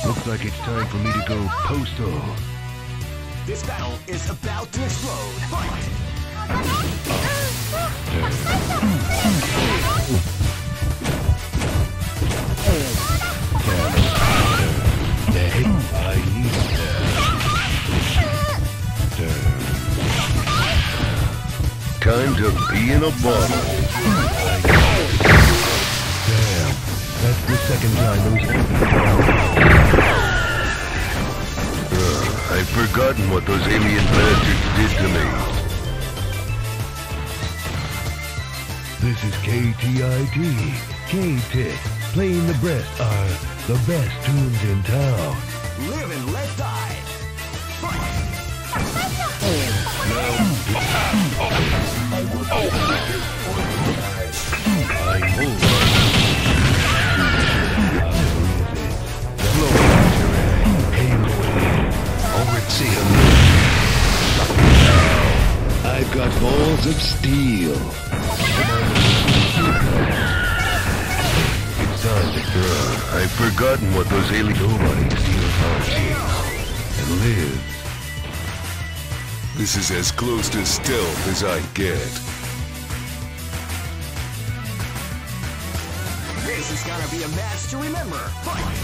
Looks like it's time for me to go postal. This battle is about to explode. Fight! Time to pee in a bottle. Damn, that's the second time those... I've forgotten what those alien bastards did to me. This is KTIT. K-Tit. Playing the best are the best tunes in town. Live and let die. Fight! I've got balls of steel. It's time to grow. I've forgotten what those alien... Nobody steals our chicks and lives. This is as close to stealth as I get. This is gonna be a match to remember. Fight!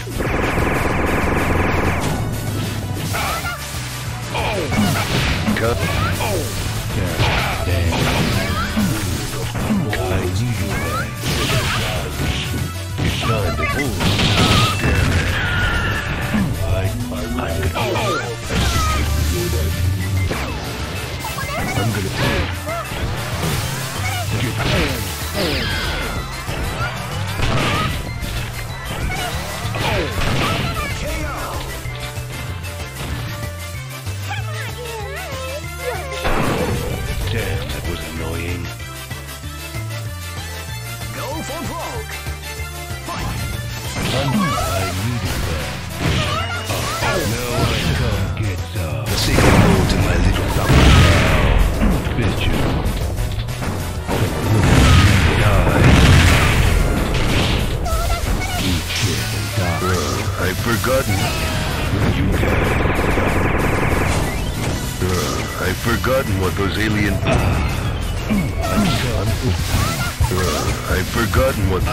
Cut. Oh! Damn. I need you back. It's time to move. I'm gonna play. Damn, that was annoying. Go for broke. Fight! I needed that. Now I come get some. Say hello to my little dog. Bitch you. Die. Eat shit and die. I've forgotten. You I've forgotten what those alien... I've forgotten what...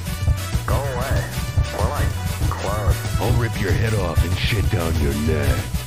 Go away. More like close. I'll rip your head off and shit down your neck.